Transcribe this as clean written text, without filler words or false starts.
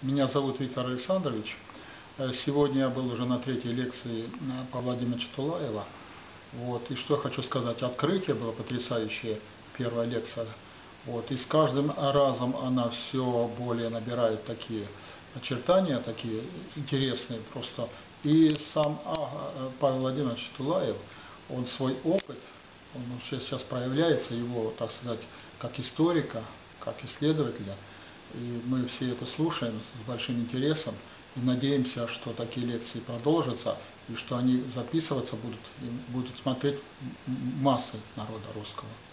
Меня зовут Виктор Александрович. Сегодня я был уже на третьей лекции Павла Владимировича Тулаева. И что я хочу сказать, открытие было потрясающее, первая лекция. И с каждым разом она все более набирает такие очертания, такие интересные просто. И сам Павел Владимирович Тулаев, он свой опыт, он сейчас проявляется, его, так сказать, как историка, как исследователя. И мы все это слушаем с большим интересом и надеемся, что такие лекции продолжатся и что они записываться будут, и будут смотреть массы народа русского.